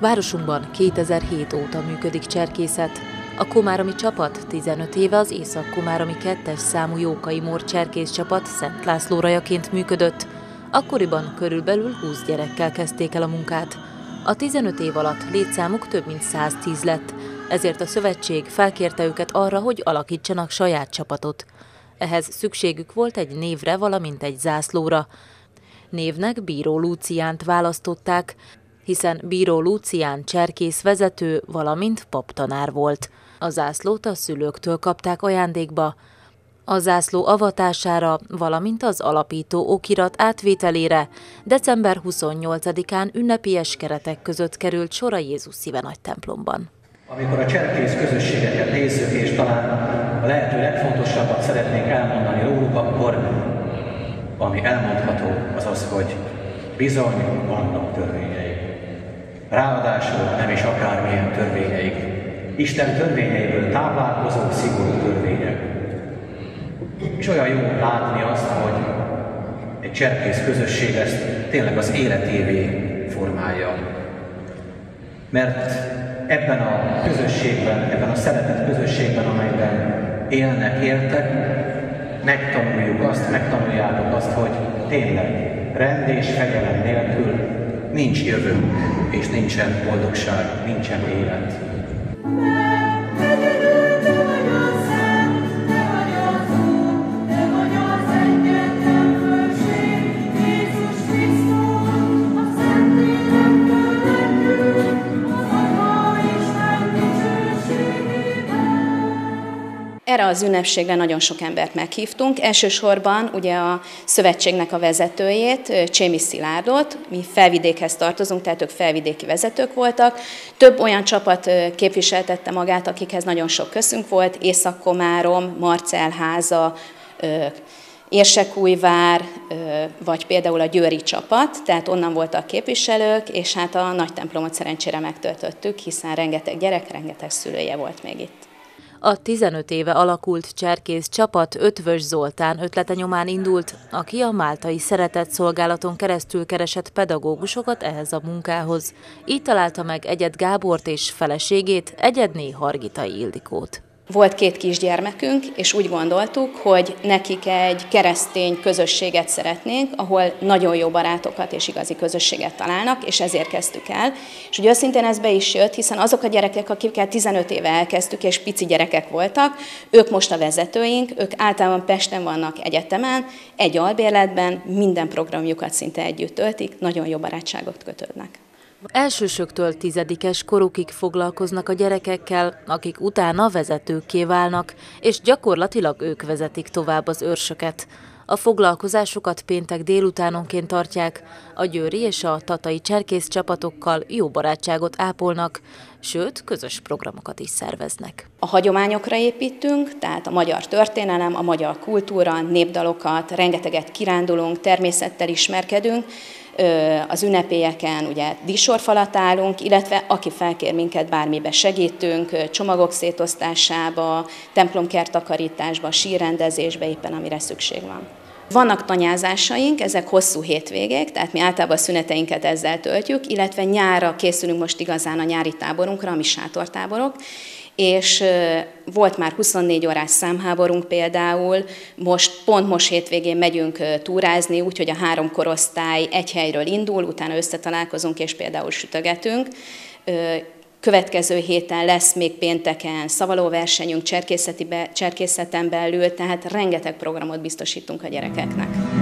Városunkban 2007 óta működik cserkészet. A komáromi csapat 15 éve az Észak-Komáromi 2-es számú Jókai Mór cserkészcsapat Szent Lászlórajaként működött. Akkoriban körülbelül 20 gyerekkel kezdték el a munkát. A 15 év alatt létszámuk több mint 110 lett, ezért a szövetség felkérte őket arra, hogy alakítsanak saját csapatot. Ehhez szükségük volt egy névre, valamint egy zászlóra. Névnek Bíró Lúciánt választották, hiszen Bíró Lúcián cserkész vezető, valamint paptanár volt. A zászlót a szülőktől kapták ajándékba. A zászló avatására, valamint az alapító okirat átvételére december 28-án ünnepélyes keretek között került sor a Jézus Szíve Nagytemplomban. Amikor a cserkész közösségeket nézzük, és talán a lehető legfontosabbat szeretnénk elmondani róluk, akkor ami elmondható az az, hogy bizony vannak törvényeik. Ráadásul nem is akármilyen törvényeik. Isten törvényeiből táplálkozó szigorú törvények. És olyan jó látni azt, hogy egy cserkész közösség ezt tényleg az életévé formálja. Mert ebben a közösségben, ebben a szeretett közösségben, amelyben éltek, megtanuljátok azt, hogy tényleg rend és fegyelem nélkül nincs jövőnk, és nincsen boldogság, nincsen élet. Erre az ünnepségre nagyon sok embert meghívtunk. Elsősorban ugye a szövetségnek a vezetőjét, Csémi Szilárdot, mi Felvidékhez tartozunk, tehát ők felvidéki vezetők voltak. Több olyan csapat képviseltette magát, akikhez nagyon sok köszünk volt, Észak-Komárom, Marcelháza, Érsekújvár, vagy például a győri csapat, tehát onnan voltak képviselők, és hát a nagy templomot szerencsére megtöltöttük, hiszen rengeteg gyerek, rengeteg szülője volt még itt. A 15 éve alakult cserkész csapat Ötvös Zoltán ötlete nyomán indult, aki a máltai szeretetszolgálaton keresztül keresett pedagógusokat ehhez a munkához. Így találta meg Egyed Gábort és feleségét, Egyedné Hargitai Ildikót. Volt 2 kisgyermekünk, és úgy gondoltuk, hogy nekik egy keresztény közösséget szeretnénk, ahol nagyon jó barátokat és igazi közösséget találnak, és ezért kezdtük el. És ugye őszintén ez be is jött, hiszen azok a gyerekek, akikkel 15 éve elkezdtük, és pici gyerekek voltak, ők most a vezetőink, ők általában Pesten vannak egyetemen, egy albérletben, minden programjukat szinte együtt töltik, nagyon jó barátságot kötődnek. Elsősöktől 10-es korukig foglalkoznak a gyerekekkel, akik utána vezetőkké válnak, és gyakorlatilag ők vezetik tovább az őrsöket. A foglalkozásukat péntek délutánonként tartják, a győri és a tatai cserkész csapatokkal jó barátságot ápolnak, sőt, közös programokat is szerveznek. A hagyományokra építünk, tehát a magyar történelem, a magyar kultúra, népdalokat, rengeteget kirándulunk, természettel ismerkedünk, az ünnepélyeken ugye díszsorfalat állunk, illetve aki felkér minket, bármibe segítünk, csomagok szétosztásába, templomkerttakarításba, sírrendezésbe, éppen amire szükség van. Vannak tanyázásaink, ezek hosszú hétvégék, tehát mi általában a szüneteinket ezzel töltjük, illetve nyárra készülünk most igazán a nyári táborunkra, ami sátortáborok, és volt már 24 órás számháborunk például, most hétvégén megyünk túrázni, úgyhogy a 3 korosztály egy helyről indul, utána összetalálkozunk és például sütögetünk. Következő héten lesz még pénteken szavalóversenyünk cserkészeten belül, tehát rengeteg programot biztosítunk a gyerekeknek.